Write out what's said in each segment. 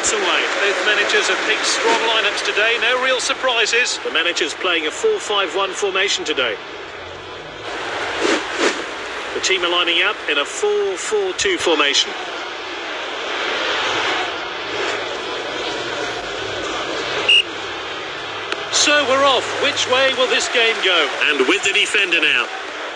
points away. Both managers have picked strong lineups today, no real surprises. The manager's playing a 4-5-1 formation today. The team are lining up in a 4-4-2 formation. So we're off. Which way will this game go? And with the defender now.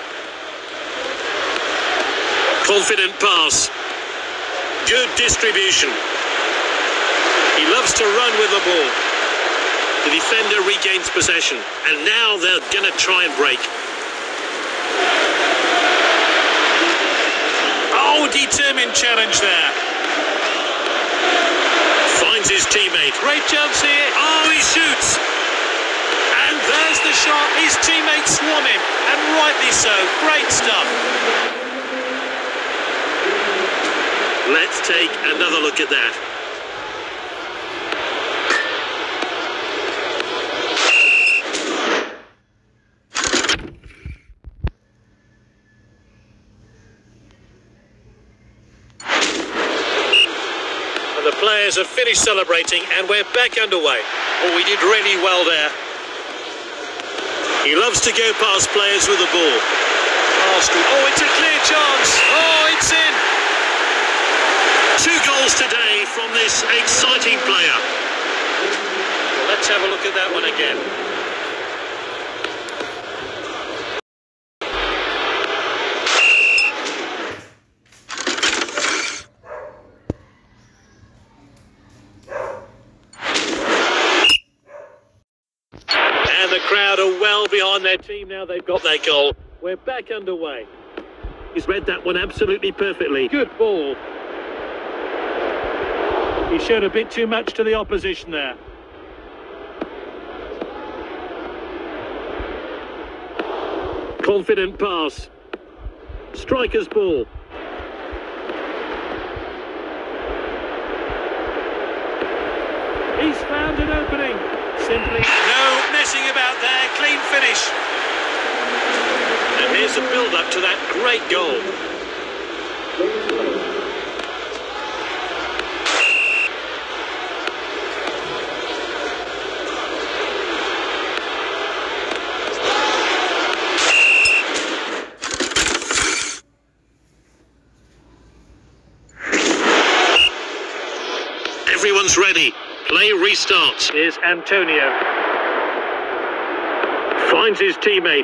Confident pass. Good distribution. He loves to run with the ball. The defender regains possession. And now they're going to try and break. Oh, determined challenge there. Finds his teammate. Great chance here. Oh, he shoots. And there's the shot. His teammates swarm him. And rightly so. Great stuff. Let's take another look at that. And the players have finished celebrating and we're back underway. Oh, we did really well there. He loves to go past players with the ball. Oh, it's a clear chance. Oh, it's in. 2 goals today from this exciting player. Well, let's have a look at that one again. And the crowd are well behind their team now they've got their goal. We're back underway. He's read that one absolutely perfectly. Good ball. He showed a bit too much to the opposition there. Confident pass. Striker's ball. He's found an opening. Simply no messing about there. Clean finish. And here's a build-up to that great goal. Everyone's ready. Play restarts. Here's Antonio. Finds his teammate.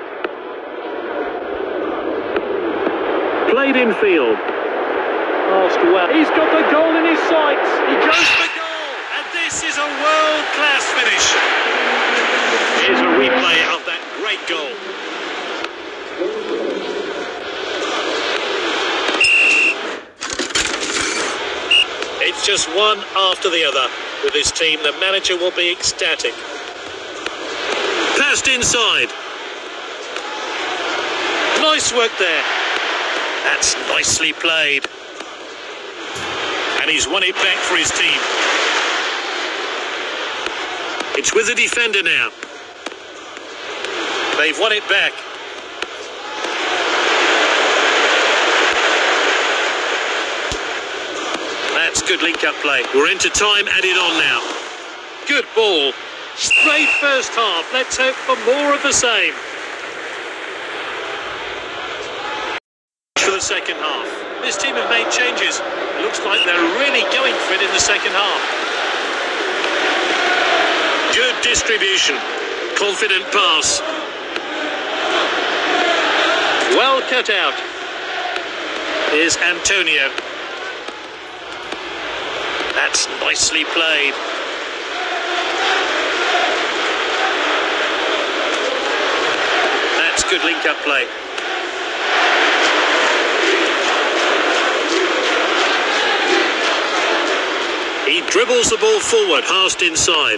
Played in field. Passed well. He's got the goal in his sights. He goes for goal. And this is a world-class finish. Here's a replay of that great goal. It's just one after the other. With his team, the manager will be ecstatic. Passed inside. Nice work there. That's nicely played. And he's won it back for his team. It's with the defender now. They've won it back. That's good link-up play. We're into time added on now. Good ball. Great first half. Let's hope for more of the same. For the second half. This team have made changes. It looks like they're really going for it in the second half. Good distribution. Confident pass. Well cut out. Here's Antonio. That's nicely played. That's good link-up play. He dribbles the ball forward, passed inside.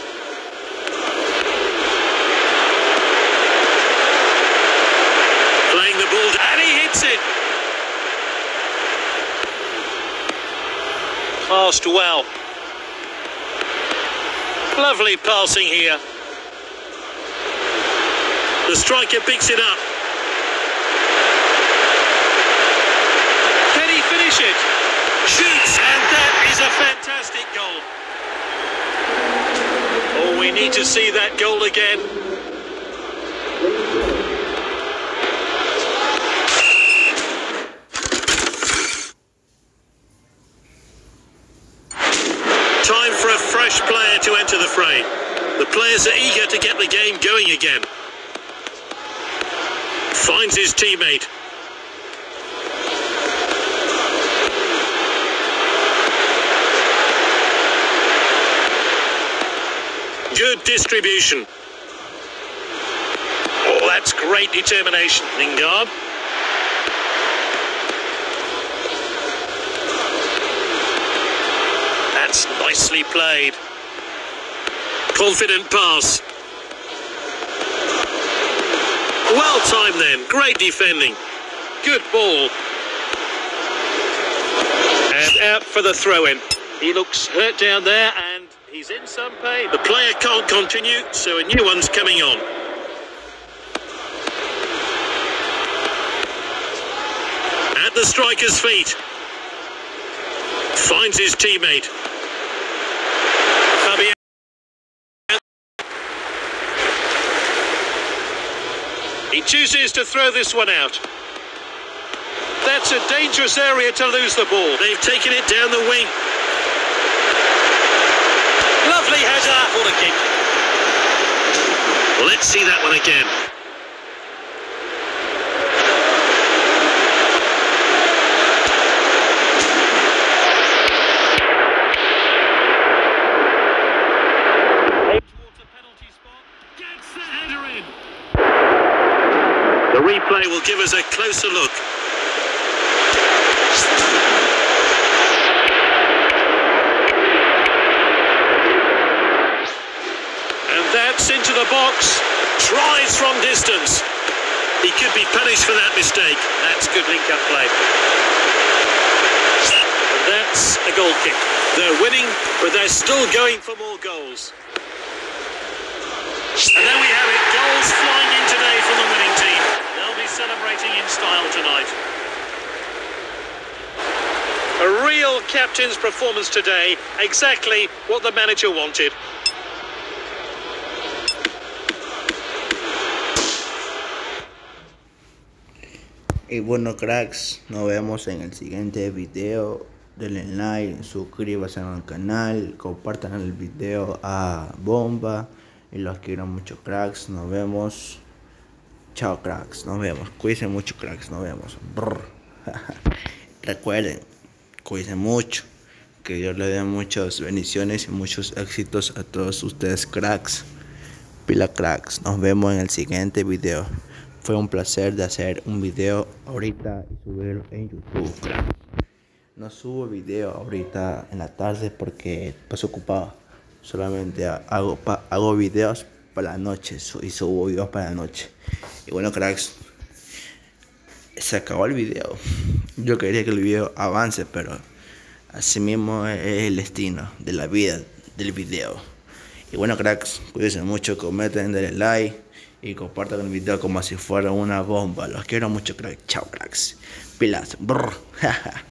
Playing the ball, and he hits it. Passed well. Lovely passing here. The striker picks it up. Can he finish it? Shoots, and that is a fantastic... fantastic goal. Oh, we need to see that goal again. Time for a fresh player to enter the fray. The players are eager to get the game going again. Finds his teammate. Good distribution. Oh, that's great determination, Lingard. That's nicely played. Confident pass. Well timed then. Great defending. Good ball. And out for the throw-in. He looks hurt down there and he's in some pain. The player can't continue, so a new one's coming on. At the striker's feet. Finds his teammate. He chooses to throw this one out. That's a dangerous area to lose the ball. They've taken it down the wing. Lovely header. What a kick. Let's see that one again. Towards a penalty spot. Gets the header in. The replay will give us a closer look. And that's into the box. Tries from distance. He could be punished for that mistake. That's good link-up play. And that's a goal kick. They're winning, but they're still going for more goals. And there we have it. Goals flying in today from the winning team. They'll be celebrating in style tonight. A real captain's performance today. Exactly what the manager wanted. Y bueno, cracks, nos vemos en el siguiente video. Denle like, suscríbanse al canal, compartan el video a bomba. Y los quiero mucho, cracks. Nos vemos. Chao, cracks. Nos vemos. Cuídense mucho, cracks. Nos vemos. Recuerden, cuídense mucho. Que Dios le dé muchas bendiciones y muchos éxitos a todos ustedes, cracks. Pila, cracks. Nos vemos en el siguiente video. Fue un placer de hacer un video ahorita y subirlo en YouTube, cracks. No subo video ahorita en la tarde porque paso ocupado. Solamente hago videos para la noche y subo videos para la noche. Y bueno, cracks, se acabó el video. Yo quería que el video avance, pero así mismo es el destino de la vida del video. Y bueno, cracks, cuídense mucho, comenten, denle like y compartan el video como si fuera una bomba. Los quiero mucho, cracks. Chao, cracks. Pilas.